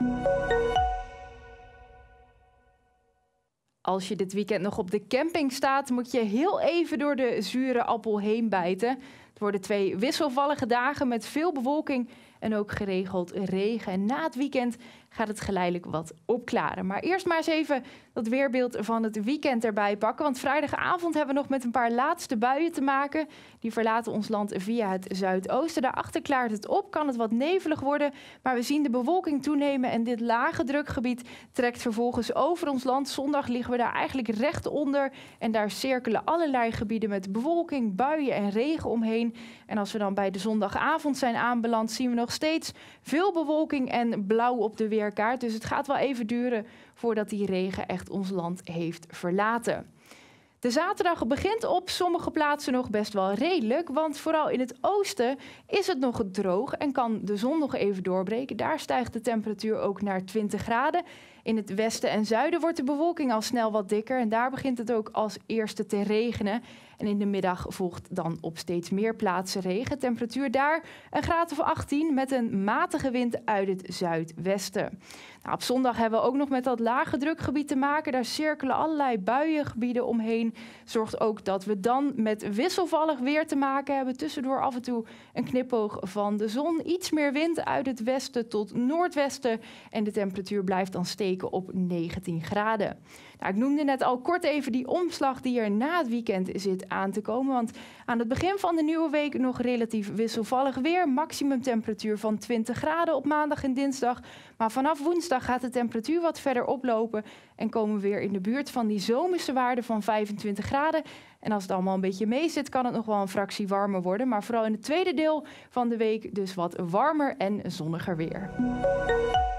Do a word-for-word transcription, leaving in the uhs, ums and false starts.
Als je dit weekend nog op de camping staat, moet je heel even door de zure appel heen bijten. Het worden twee wisselvallige dagen met veel bewolking en ook geregeld regen. En na het weekend gaat het geleidelijk wat opklaren. Maar eerst maar eens even dat weerbeeld van het weekend erbij pakken. Want vrijdagavond hebben we nog met een paar laatste buien te maken. Die verlaten ons land via het zuidoosten. Daarachter klaart het op, kan het wat nevelig worden. Maar we zien de bewolking toenemen en dit lage drukgebied trekt vervolgens over ons land. Zondag liggen we daar eigenlijk recht onder. En daar cirkelen allerlei gebieden met bewolking, buien en regen omheen. En als we dan bij de zondagavond zijn aanbeland, zien we nog steeds veel bewolking en blauw op de weerkaart. Dus het gaat wel even duren voordat die regen echt ons land heeft verlaten. De zaterdag begint op sommige plaatsen nog best wel redelijk, want vooral in het oosten is het nog droog en kan de zon nog even doorbreken. Daar stijgt de temperatuur ook naar twintig graden. In het westen en zuiden wordt de bewolking al snel wat dikker en daar begint het ook als eerste te regenen. En in de middag volgt dan op steeds meer plaatsen regen. Temperatuur daar een graad of achttien met een matige wind uit het zuidwesten. Nou, op zondag hebben we ook nog met dat lage drukgebied te maken. Daar cirkelen allerlei buiengebieden omheen. Zorgt ook dat we dan met wisselvallig weer te maken hebben. Tussendoor af en toe een knipoog van de zon. Iets meer wind uit het westen tot noordwesten. En de temperatuur blijft dan steken op negentien graden. Nou, ik noemde net al kort even die omslag die er na het weekend zit aan te komen. Want aan het begin van de nieuwe week nog relatief wisselvallig weer. Maximumtemperatuur van twintig graden op maandag en dinsdag. Maar vanaf woensdag gaat de temperatuur wat verder oplopen. En komen we weer in de buurt van die zomerse waarde van vijfentwintig graden. En als het allemaal een beetje mee zit, kan het nog wel een fractie warmer worden. Maar vooral in het tweede deel van de week dus wat warmer en zonniger weer.